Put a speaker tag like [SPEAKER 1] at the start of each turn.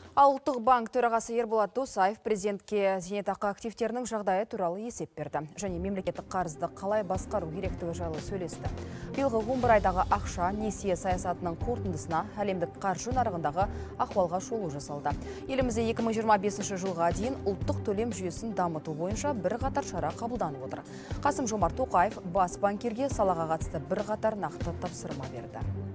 [SPEAKER 1] Ал ұлттық банк төрағасы Ерболат Досаев президентке зейнетақы активтерінің жағдайы туралы есеп берді. Және мемлекеттік қарызды қалай басқару керектігі жайлы сөйлесті. Биылғы 11 айдағы ақша несие саясатының қорытындысына әлемдік қаржы нарығындағы ахуалға шолу жасалды. Елімізде 2025 жылға дейін ұлттық төлем жүйесін дамыту бойынша бірқатар шара қабылданып отыр. Қасым-Жомарт Тоқаев бас банкирге салаға қатысты бірқатар нақты тапсырма берді.